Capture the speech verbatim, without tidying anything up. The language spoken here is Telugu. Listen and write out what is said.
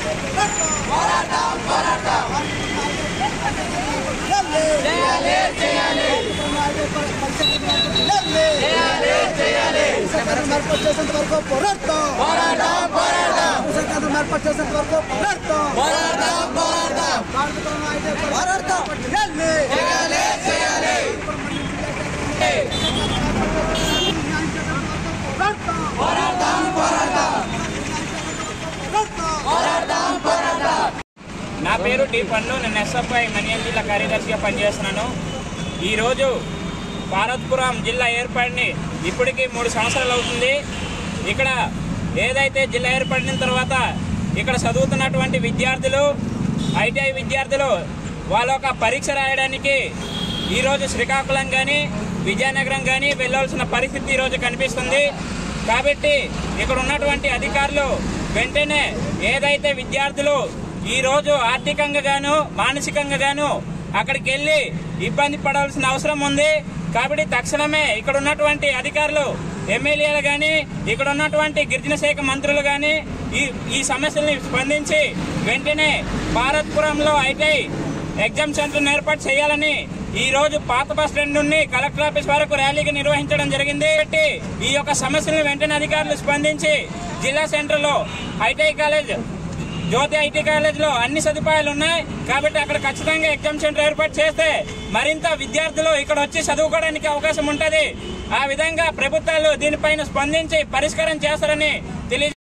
చేసేంత వరకు పోరాడతాం పోరాడతాం పోరాడతాం మార్పు చేసేంత వరకు పోరాడతాం పోరాడతాం పోరాడతాం పోరాడతాం చేయాలి చేయాలి చేయాలి పోరాడతాం పోరాడతాం పోరాడతాం పోరాడతాం. నా పేరు డి పండ్లు. నేను ఎస్ఎఫ్ఐ మన్యం జిల్లా కార్యదర్శిగా పనిచేస్తున్నాను. ఈరోజు పార్వతీపురం జిల్లా ఏర్పడిని ఇప్పటికీ మూడు సంవత్సరాలు అవుతుంది. ఇక్కడ ఏదైతే జిల్లా ఏర్పడిన తర్వాత ఇక్కడ చదువుతున్నటువంటి విద్యార్థులు, ఐటీఐ విద్యార్థులు వాళ్ళ ఒక పరీక్ష రాయడానికి ఈరోజు శ్రీకాకుళం కానీ విజయనగరం కానీ వెళ్ళాల్సిన పరిస్థితి ఈరోజు కనిపిస్తుంది. కాబట్టి ఇక్కడ ఉన్నటువంటి అధికారులు వెంటనే ఏదైతే విద్యార్థులు ఈరోజు ఆర్థికంగా గాను మానసికంగా గాను అక్కడికి వెళ్ళి ఇబ్బంది పడాల్సిన అవసరం ఉంది. కాబట్టి తక్షణమే ఇక్కడ ఉన్నటువంటి అధికారులు, ఎమ్మెల్యేలు కానీ ఇక్కడ ఉన్నటువంటి గిరిజన శాఖ మంత్రులు కానీ ఈ ఈ సమస్యల్ని స్పందించి వెంటనే పార్వతీపురంలో ఐటీఐ ఎగ్జామ్ సెంటర్ ఏర్పాటు చేయాలని ఈ రోజు పాత బస్ స్టాండ్ నుండి కలెక్టర్ ఆఫీస్ వరకు ర్యాలీగా నిర్వహించడం జరిగింది. ఈ యొక్క సమస్యలను వెంటనే అధికారులు స్పందించి జిల్లా సెంటర్ లో ITI college, Jyothi IT college లో అన్ని సదుపాయాలు ఉన్నాయి. కాబట్టి అక్కడ ఖచ్చితంగా ఎగ్జామ్ సెంటర్ ఏర్పాటు చేస్తే మరింత విద్యార్థులు ఇక్కడ వచ్చి చదువుకోవడానికి అవకాశం ఉంటది. ఆ విధంగా ప్రభుత్వాలు దీనిపైన స్పందించి పరిష్కారం చేస్తారని తెలియ